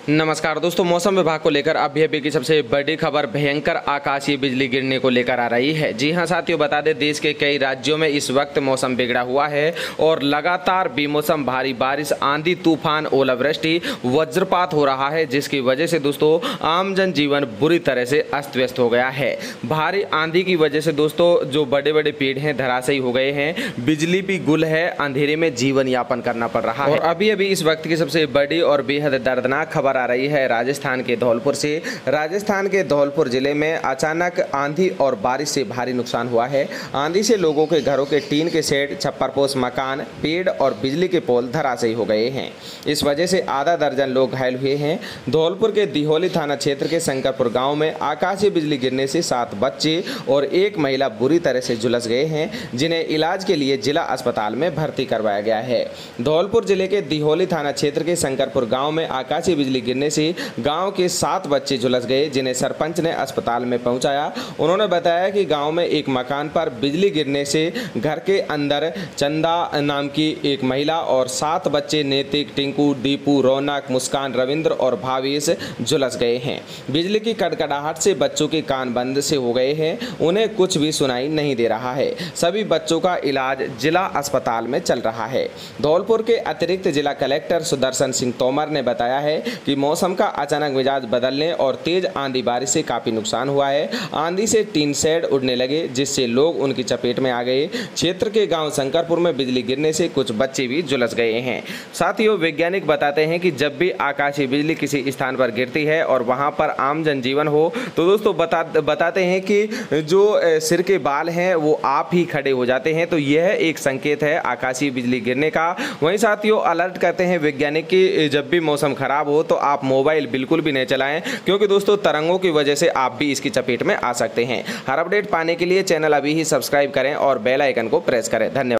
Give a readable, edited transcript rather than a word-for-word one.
नमस्कार दोस्तों, मौसम विभाग को लेकर अभी की सबसे बड़ी खबर भयंकर आकाशीय बिजली गिरने को लेकर आ रही है। जी हां साथियों, बता दें देश के कई राज्यों में इस वक्त मौसम बिगड़ा हुआ है और लगातार बेमौसम भारी बारिश, आंधी, तूफान, ओलावृष्टि, वज्रपात हो रहा है, जिसकी वजह से दोस्तों आम जनजीवन बुरी तरह से अस्त व्यस्त हो गया है। भारी आंधी की वजह से दोस्तों जो बड़े बड़े पेड़ हैं धराशायी हो गए हैं, बिजली भी गुल है, अंधेरे में जीवन यापन करना पड़ रहा है। और अभी इस वक्त की सबसे बड़ी और बेहद दर्दनाक खबर आ रही है राजस्थान के धौलपुर से। राजस्थान के धौलपुर जिले में अचानक आंधी और बारिश से भारी नुकसान हुआ है। आंधी से लोगों के घरों के टीन के शेड, छप्परपोश मकान, पेड़ और बिजली के पोल धराशायी हो गए हैं। इस वजह से आधा दर्जन लोग घायल हुए हैं। धौलपुर के दिहोली थाना क्षेत्र के शंकरपुर गांव में आकाशीय बिजली गिरने से 7 बच्चे और एक महिला बुरी तरह से झुलस गए हैं, जिन्हें इलाज के लिए जिला अस्पताल में भर्ती करवाया गया है। धौलपुर जिले के दिहोली थाना क्षेत्र के शंकरपुर गांव में आकाशीय बिजली गिरने से गांव के 7 बच्चे झुलस गए, जिन्हें सरपंच ने अस्पताल में पहुंचाया। उन्होंने बताया कि गांव में एक मकान पर बिजली गिरने से घर के अंदर चंदा नाम की एक महिला और 7 बच्चे नैतिक, टिंकू, दीपू, रौनक, मुस्कान, रविंद्र और भावेश झुलस गए हैं। बिजली की कड़कड़ाहट से बच्चों के कान बंद से हो गए हैं, उन्हें कुछ भी सुनाई नहीं दे रहा है। सभी बच्चों का इलाज जिला अस्पताल में चल रहा है। धौलपुर के अतिरिक्त जिला कलेक्टर सुदर्शन सिंह तोमर ने बताया है कि मौसम का अचानक मिजाज बदलने और तेज आंधी बारिश से काफी नुकसान हुआ है। आंधी से टीन शेड उड़ने लगे, जिससे लोग उनकी चपेट में आ गए। क्षेत्र के गांव शंकरपुर में बिजली गिरने से कुछ बच्चे भी झुलस गए हैं। साथियों, वैज्ञानिक बताते हैं कि जब भी आकाशीय बिजली किसी स्थान पर गिरती है और वहां पर आम जनजीवन हो तो दोस्तों बताते हैं कि जो सिर के बाल हैं वो आप ही खड़े हो जाते हैं। तो यह एक संकेत है आकाशीय बिजली गिरने का। वहीं साथियों, अलर्ट करते हैं वैज्ञानिक कि जब भी मौसम खराब हो तो आप मोबाइल बिल्कुल भी नहीं चलाएं, क्योंकि दोस्तों तरंगों की वजह से आप भी इसकी चपेट में आ सकते हैं। हर अपडेट पाने के लिए चैनल अभी ही सब्सक्राइब करें और बेल आइकन को प्रेस करें। धन्यवाद।